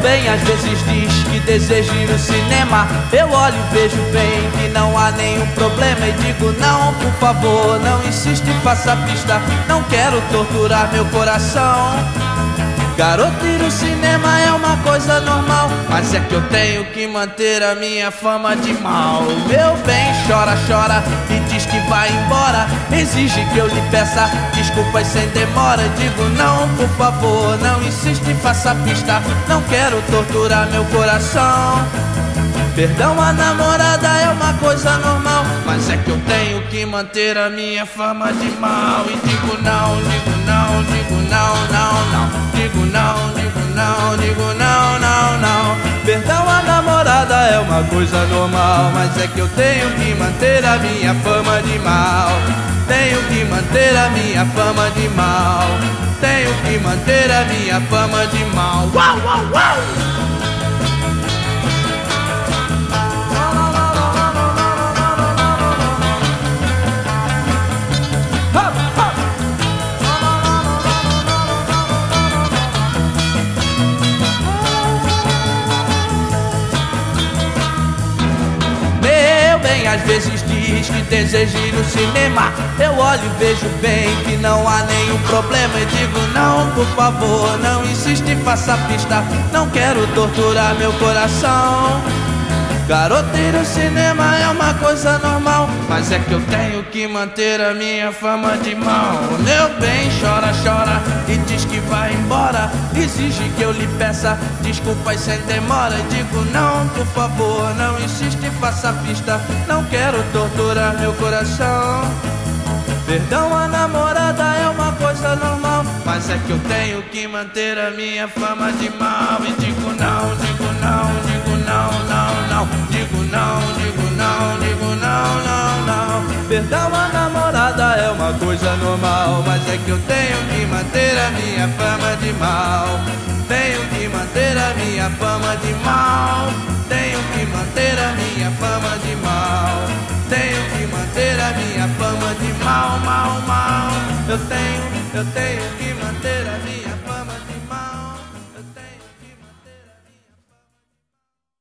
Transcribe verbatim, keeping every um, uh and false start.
bem, às vezes diz que deseja ir no cinema. Eu olho e vejo bem que não há nenhum problema. E digo não, por favor, não insiste, faça pista. Não quero torturar meu coração. Garoto, ir no cinema é uma coisa normal, mas é que eu tenho que manter a minha fama de mal. Meu bem, chora, chora e diz que vai embora. Exige que eu lhe peça desculpas sem demora. Digo não, por favor, não insiste, faça pista. Não quero torturar meu coração. Perdão, a namorada é uma coisa normal, mas é que eu tenho que manter a minha fama de mal. E digo não, digo não, digo não, não, não. Digo não, digo não, digo não, não, não. Perdão, a namorada é uma coisa normal, mas é que eu tenho que manter a minha fama de mal. Tenho que manter a minha fama de mal. Tenho que manter a minha fama de mal. Uau, uau, uau! Às vezes diz que deseja ir no cinema. Eu olho e vejo bem que não há nenhum problema. E digo não, por favor, não insiste, faça pista. Não quero torturar meu coração. Garoto, ir no cinema é uma coisa normal, mas é que eu tenho que manter a minha fama de mal. Meu bem, chora, chora e diz que vai embora. Exige que eu lhe peça desculpas sem demora. Digo não, por favor, não insiste, faça pista. Não quero torturar meu coração. Perdão, a namorada é uma coisa normal, mas é que eu tenho que manter a minha fama de mal. E digo não, digo não, digo não, não, não. Digo não, digo não, digo não, não, não. Perdão, a namorada é uma coisa normal, mas é que eu tenho que manter a minha fama de mal. Tenho que manter a minha fama de mal. Tenho que manter a minha fama de mal. Tenho que manter a minha fama de mal, mal, mal. Eu tenho, eu tenho que manter a minha